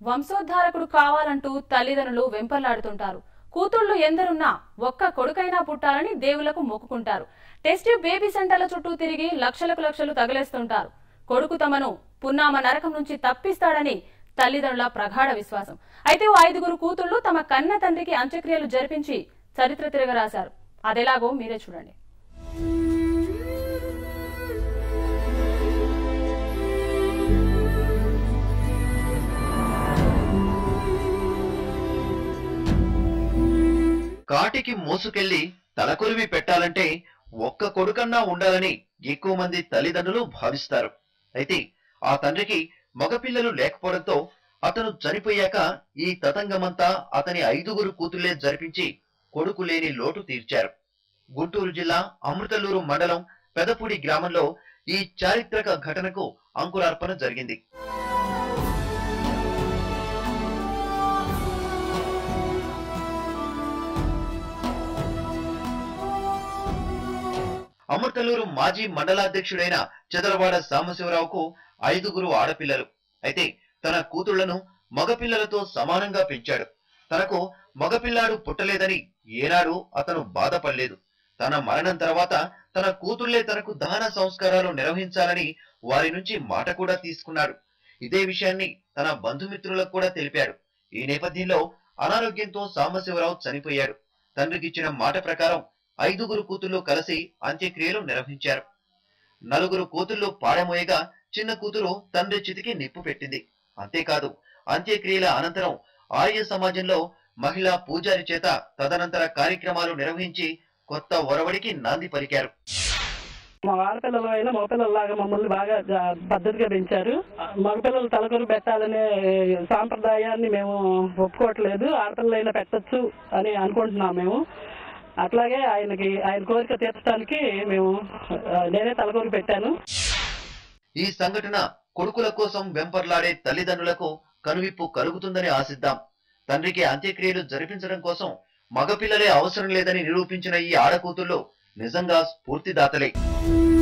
వంశోద్ధారకుడు కావాలంటూ తల్లిదండ్రులు వెంపర్లాడుతుంటారు. కూతుళ్లు ఎందరున్నా ఒక్క కొడుకైనా పుట్టాలని దేవులకు మొక్కుకుంటారు. టెస్ట్ బేబీ సెంటర్ల చుట్టూ తిరిగి లక్షలకు లక్షలు తగిలేస్తుంటారు. కొడుకు తమను పున్నామ నరకం నుంచి తప్పిస్తాడని తల్లిదండ్రుల ప్రగాఢ విశ్వాసం. అయితే ఓ 5 కూతుళ్లు తమ కన్న తండ్రికి అంత్యక్రియలు జరిపించి చరిత్ర తిరగరాశారు. అదెలాగో మీరే చూడండి. కాటికి మోసుకెళ్లి తలకొరివి పెట్టాలంటే ఒక్క కొడుకన్నా ఉండాలని ఎక్కువ మంది తల్లిదండ్రులు భావిస్తారు. అయితే ఆ తండ్రికి మగపిల్లలు లేకపోవడంతో అతను చనిపోయాక ఈ తతంగమంతా అతని 5 కూతుళ్లే జరిపించి కొడుకు లేని లోటు తీర్చారు. గుంటూరు జిల్లా అమృతలూరు మండలం పెదపూడి గ్రామంలో ఈ చారిత్రక ఘటనకు అంకురార్పణ జరిగింది. అమృతలూరు మాజీ మండలాధ్యక్షుడైన చెదలవాడ సాంబశివరావుకు 5 ఆడపిల్లలు. అయితే తన కూతుళ్లను మగపిల్లలతో సమానంగా పెంచాడు. తనకు మగపిల్లాడు పుట్టలేదని ఏనాడు అతను బాధపడలేదు. తన మరణం తర్వాత తన కూతుళ్లే తనకు దహన సంస్కారాలు నిర్వహించాలని వారి నుంచి మాట కూడా తీసుకున్నాడు. ఇదే విషయాన్ని తన బంధుమిత్రులకు కూడా తెలిపాడు. ఈ నేపథ్యంలో అనారోగ్యంతో సాంబశివరావు చనిపోయాడు. తండ్రికిచ్చిన మాట ప్రకారం 5 కూతుళ్లు కలిసి అంత్యక్రియలు నిర్వహించారు. 4 కూతుళ్లు పాడమోయగా చిన్న కూతురు తండ్రి చితికి నిప్పు పెట్టింది. అంతేకాదు అంత్యక్రియల అనంతరం ఆర్య సమాజంలో మహిళా పూజారి చేత తదనంతర కార్యక్రమాలు నిర్వహించి కొత్త ఒరవడికి నాంది పలికారు. మా ఆడపిల్లలు అయినా మగపిల్లలాగా మమ్మల్ని బాగా పద్ధతిగా పెంచారు. మగపిల్లలు తలకొరు పెట్టాలనే సాంప్రదాయాన్ని మేము ఒప్పుకోవట్లేదు. ఆడపిల్లలైనా పెట్టచ్చు అని అనుకుంటున్నాం మేము. అట్లాగే ఆయన కోరిక తీర్చడానికి నేనే తలకొరు పెట్టాను. ఈ సంఘటన కొడుకుల కోసం వెంపర్లాడే తల్లిదండ్రులకు కనువిప్పు కలుగుతుందని ఆశిద్దాం. తండ్రికి అంత్యక్రియలు జరిపించడం కోసం మగపిల్లలే అవసరం లేదని నిరూపించిన ఈ ఆడకూతుళ్ళు నిజంగా స్ఫూర్తిదాతలే.